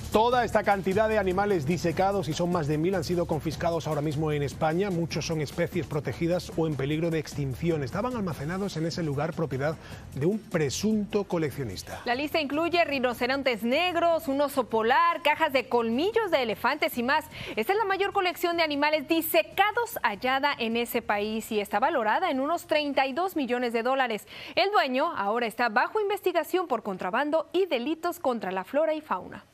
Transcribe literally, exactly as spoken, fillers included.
Toda esta cantidad de animales disecados, y son más de mil, han sido confiscados ahora mismo en España. Muchos son especies protegidas o en peligro de extinción. Estaban almacenados en ese lugar propiedad de un presunto coleccionista. La lista incluye rinocerontes negros, un oso polar, cajas de colmillos de elefantes y más. Esta es la mayor colección de animales disecados hallada en ese país y está valorada en unos treinta y dos millones de dólares. El dueño ahora está bajo investigación por contrabando y delitos contra la flora y fauna.